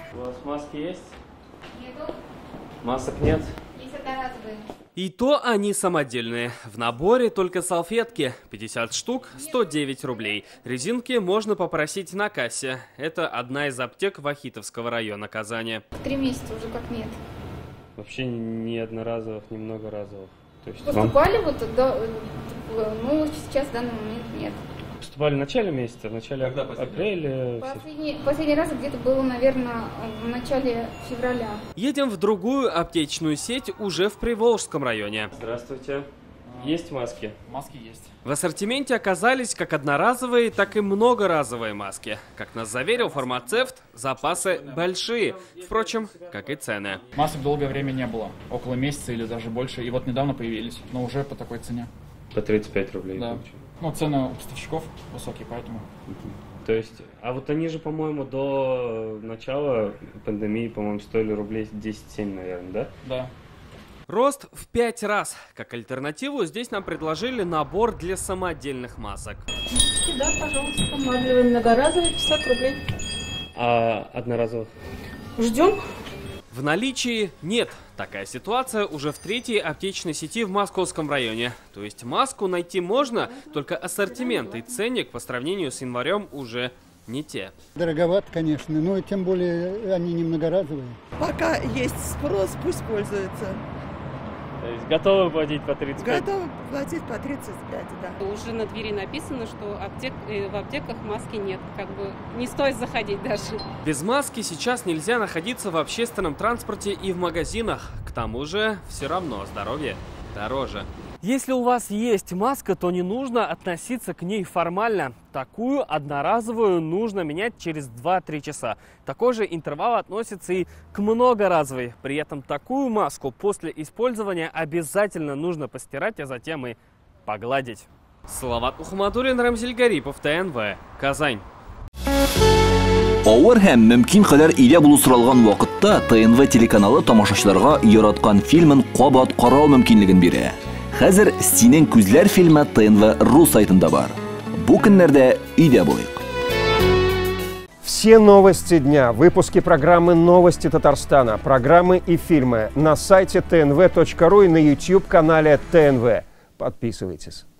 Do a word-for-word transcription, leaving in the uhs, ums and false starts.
У вас маски есть? Нету. Масок нет? Есть одноразовые. И то они самодельные. В наборе только салфетки. пятьдесят штук, сто девять рублей. Резинки можно попросить на кассе. Это одна из аптек Вахитовского района Казани. Три месяца уже как нет. Вообще ни одноразовых, ни многоразовых. То есть Поступали вам... вот, да, ну сейчас в данный момент нет. Поступали в начале месяца, в начале апреля. Последний, последний раз где-то было, наверное, в начале февраля. Едем в другую аптечную сеть уже в Приволжском районе. Здравствуйте. Есть маски? Маски есть. В ассортименте оказались как одноразовые, так и многоразовые маски. Как нас заверил фармацевт, запасы большие. Впрочем, как и цены. Масок долгое время не было. Около месяца или даже больше. И вот недавно появились. Но уже по такой цене. По тридцать пять рублей. Да. Ну, цены у поставщиков высокие, поэтому. То есть, а вот они же, по-моему, до начала пандемии, по-моему, стоили рублей десять-семь, наверное, да? Да. Рост в пять раз. Как альтернативу здесь нам предложили набор для самодельных масок. Да, пожалуйста, помадливый, многоразовый, пятьдесят рублей. А одноразовых? Ждем. В наличии нет. Такая ситуация уже в третьей аптечной сети в Московском районе. То есть маску найти можно, только ассортимент и ценник по сравнению с январем уже не те. Дороговато, конечно, но тем более они не многоразовые. Пока есть спрос, пусть пользуются. То есть готовы платить по тридцать пять? Готовы платить по тридцать пять, да. Уже на двери написано, что аптек, в аптеках маски нет. Как бы не стоит заходить даже. Без маски сейчас нельзя находиться в общественном транспорте и в магазинах. К тому же все равно здоровье дороже. Если у вас есть маска, то не нужно относиться к ней формально. Такую одноразовую нужно менять через два-три часа. Такой же интервал относится и к многоразовой. При этом такую маску после использования обязательно нужно постирать, а затем и погладить. Салават Ухматуллин, Рамзиль Гарипов, ТНВ, Казань. Авыр һәм мөмкин кадәр илә булу соралган вакытта ТНВ телеканалы тамашачыларга яраткан фильмын кабат карау мөмкинлеген бирә. Хәзер «Синең күзләр» фильмы ТНВ.ру сайтында бар. Бу көннәрдә өйдә булыйк. Все новости дня, выпуски программы «Новости Татарстана», программы и фильмы на сайте тэ эн вэ точка ру и на YouTube-канале ТНВ. Подписывайтесь.